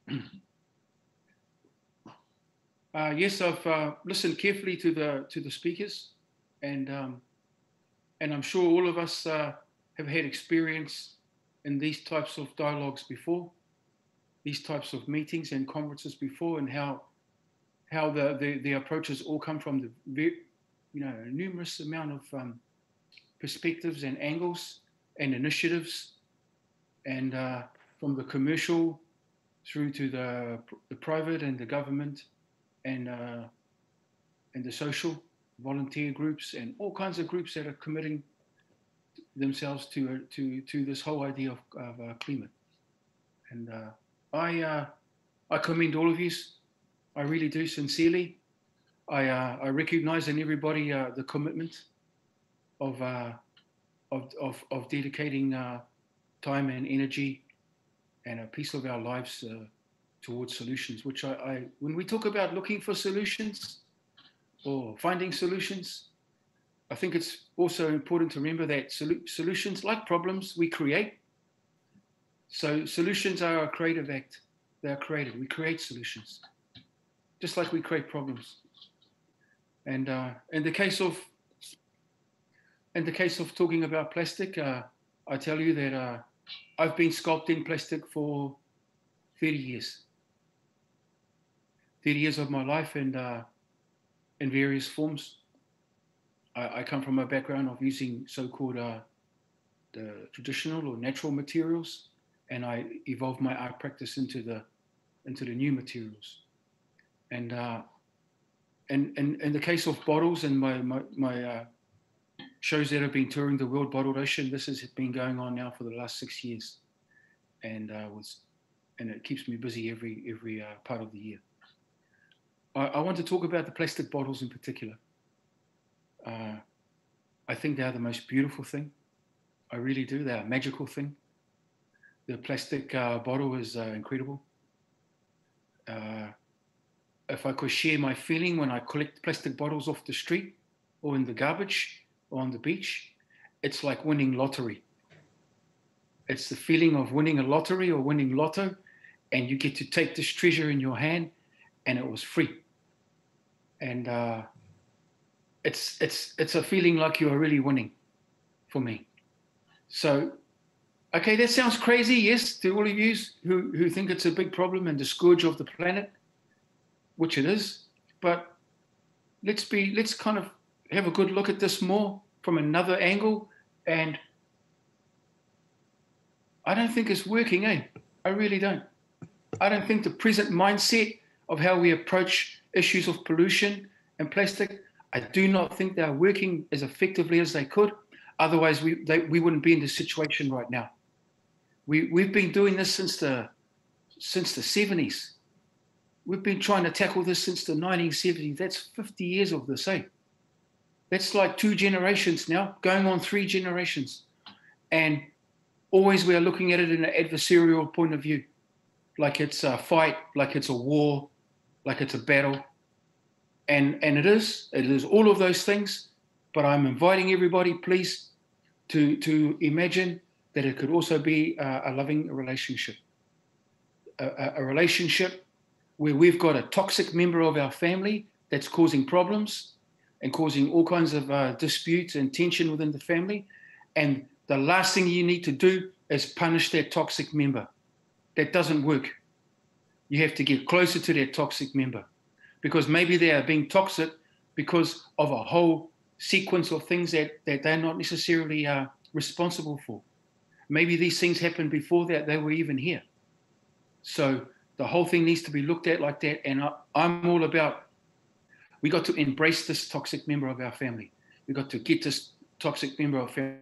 uh, yes, I've uh, listened carefully to the to the speakers, and um, and I'm sure all of us uh, have had experience in these types of dialogues before, these types of meetings and conferences before, and how how the the, the approaches all come from the very, you know, a numerous amount of um, perspectives and angles and initiatives, and uh, from the commercial through to the, the private and the government, and uh, and the social volunteer groups and all kinds of groups that are committing themselves to uh, to to this whole idea of, of uh, climate. And uh, I uh, I commend all of you. I really do, sincerely. I, uh, I recognize in everybody uh, the commitment of, uh, of, of, of dedicating uh, time and energy and a piece of our lives uh, towards solutions, which I, I, when we talk about looking for solutions or finding solutions, I think it's also important to remember that sol- solutions, like problems, we create. So solutions are a creative act. They are created. We create solutions, just like we create problems. And uh, in the case of in the case of talking about plastic, uh, I tell you that uh, I've been sculpting plastic for thirty years. thirty years of my life, and uh, in various forms. I, I come from a background of using so-called uh, the traditional or natural materials, and I evolved my art practice into the into the new materials. And uh, And in the case of bottles and my my, my uh, shows that have been touring the World Bottled Ocean, this has been going on now for the last six years, and uh, was and it keeps me busy every every uh, part of the year. I, I want to talk about the plastic bottles in particular. Uh, I think they are the most beautiful thing. I really do. They are a magical thing. The plastic uh, bottle is uh, incredible. Uh, If I could share my feeling when I collect plastic bottles off the street or in the garbage or on the beach, it's like winning lottery. It's the feeling of winning a lottery or winning lotto, and you get to take this treasure in your hand, and it was free. And uh, it's it's it's a feeling like you are really winning for me. So, okay, that sounds crazy, yes, to all of you who, who think it's a big problem and the scourge of the planet, which it is, but let's be, let's kind of have a good look at this more from another angle. And I don't think it's working, eh? I really don't. I don't think the present mindset of how we approach issues of pollution and plastic, I do not think they are working as effectively as they could. Otherwise, we they, we wouldn't be in this situation right now. We we've been doing this since the since the seventies. We've been trying to tackle this since the nineteen seventies. That's fifty years of this, eh? That's like two generations now, going on three generations. And always we are looking at it in an adversarial point of view, like it's a fight, like it's a war, like it's a battle. And, and it is, it is all of those things, but I'm inviting everybody, please, to, to imagine that it could also be a, a loving relationship, a, a, a relationship where we've got a toxic member of our family that's causing problems and causing all kinds of uh, disputes and tension within the family. And the last thing you need to do is punish that toxic member. That doesn't work. You have to get closer to that toxic member, because maybe they are being toxic because of a whole sequence of things that, that they're not necessarily uh, responsible for. Maybe these things happened before that they were even here. So the whole thing needs to be looked at like that. And I, I'm all about, we got to embrace this toxic member of our family. We got to get this toxic member of family.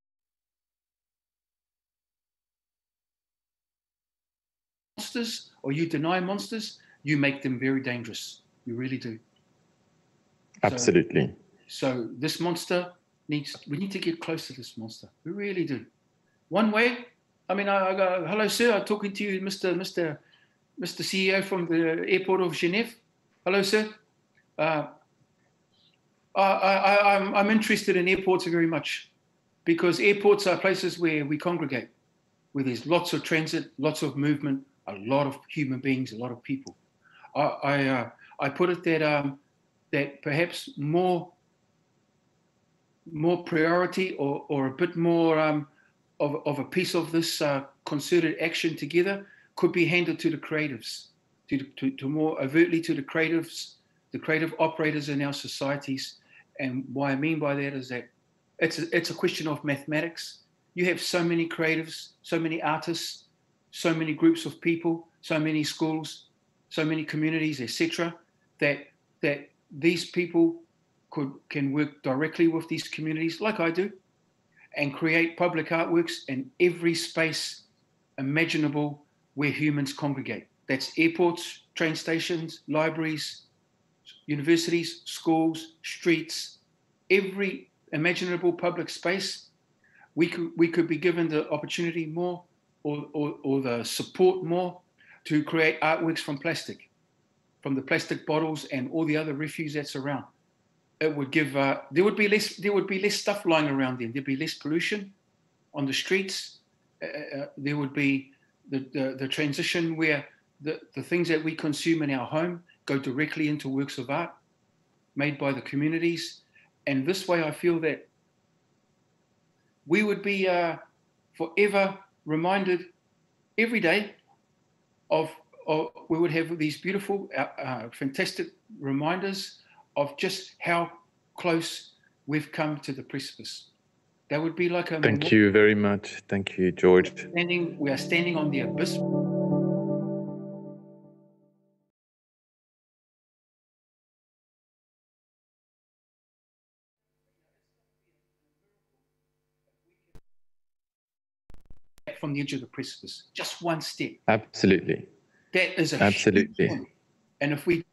Monsters, or you deny monsters, you make them very dangerous. You really do. Absolutely. So, so this monster needs, we need to get close to this monster. We really do. One way, I mean, I, I go, hello, sir, I'm talking to you, Mister Mister Mister C E O from the airport of Genève. Hello, sir. Uh, I, I, I'm, I'm interested in airports very much because airports are places where we congregate, where there's lots of transit, lots of movement, a lot of human beings, a lot of people. I, I, uh, I put it that, um, that perhaps more, more priority or, or a bit more um, of, of a piece of this uh, concerted action together could be handed to the creatives, to, to, to more overtly to the creatives, the creative operators in our societies. And what I mean by that is that it's a, it's a question of mathematics. You have so many creatives, so many artists, so many groups of people, so many schools, so many communities, et cetera, that, that these people could, can work directly with these communities, like I do, and create public artworks in every space imaginable where humans congregate. That's airports, train stations, libraries, universities, schools, streets, every imaginable public space. We could, we could be given the opportunity more or, or, or the support more to create artworks from plastic, from the plastic bottles and all the other refuse that's around. It would give, uh, there would be less, there would be less stuff lying around there. There'd be less pollution on the streets. Uh, uh, there would be the, the, the transition where the, the things that we consume in our home go directly into works of art made by the communities. And this way I feel that we would be uh, forever reminded every day of, of, we would have these beautiful, uh, uh, fantastic reminders of just how close we've come to the precipice. That would be like a... Thank you very much. Thank you, George. Standing, we are standing on the abyss. From the edge of the precipice, just one step. Absolutely. That is a Absolutely. huge one. And if we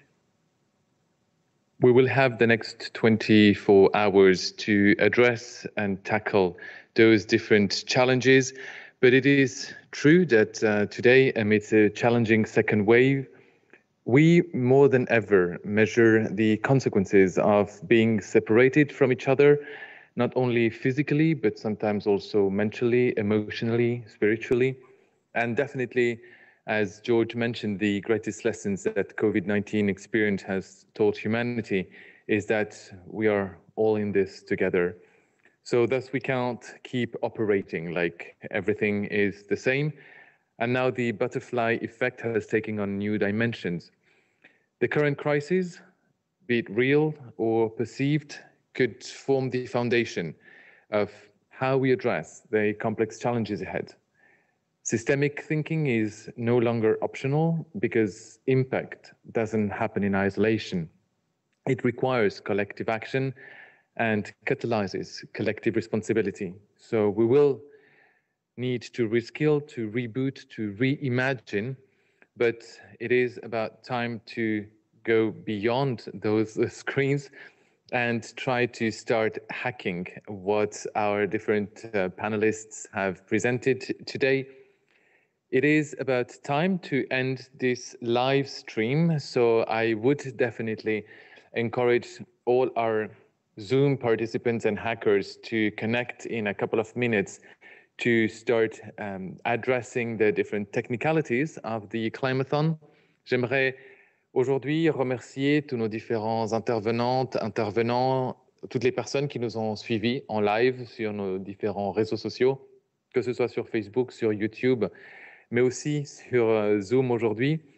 We will have the next twenty-four hours to address and tackle those different challenges. But it is true that uh, today, amidst a challenging second wave, we more than ever measure the consequences of being separated from each other, not only physically, but sometimes also mentally, emotionally, spiritually. And definitely, as George mentioned, the greatest lessons that COVID nineteen experience has taught humanity is that we are all in this together. So thus we can't keep operating like everything is the same. And now the butterfly effect has taken on new dimensions. The current crisis, be it real or perceived, could form the foundation of how we address the complex challenges ahead. Systemic thinking is no longer optional because impact doesn't happen in isolation. It requires collective action and catalyzes collective responsibility. So we will need to reskill, to reboot, to reimagine, but it is about time to go beyond those screens and try to start hacking what our different uh, panelists have presented today. It is about time to end this live stream, so I would definitely encourage all our Zoom participants and hackers to connect in a couple of minutes to start um, addressing the different technicalities of the Climathon. J'aimerais aujourd'hui remercier tous nos différents intervenantes, intervenants, toutes les personnes qui nous ont suivis en live sur nos différents réseaux sociaux, que ce soit sur Facebook, sur YouTube, mais aussi sur Zoom aujourd'hui,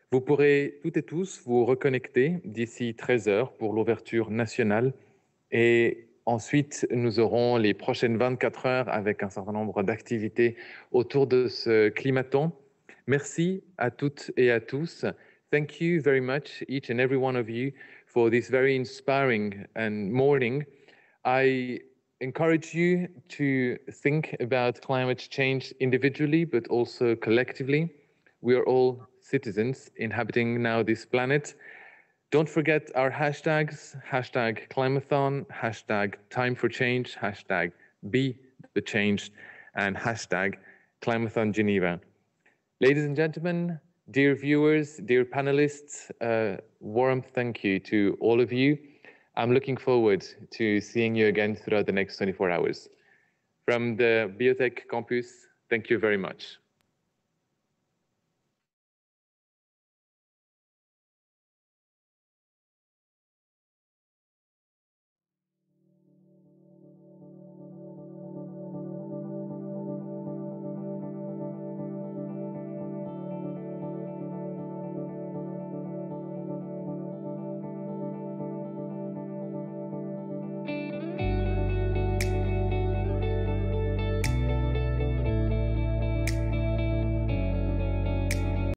Vous pourrez toutes et tous vous reconnecter d'ici treize heures pour l'ouverture nationale et ensuite nous aurons les prochaines vingt-quatre heures avec un certain nombre d'activités autour de ce climaton. Merci à toutes et à tous. Thank you very much, each and every one of you, for this very inspiring and morning. I encourage you to think about climate change individually, but also collectively. We are all citizens inhabiting now this planet. Don't forget our hashtags, hashtag Climathon, hashtag Time for Change, hashtag Be the Change, and hashtag Climathon Geneva. Ladies and gentlemen, dear viewers, dear panelists, a warm thank you to all of you. I'm looking forward to seeing you again throughout the next twenty-four hours. From the Biotech Campus, thank you very much.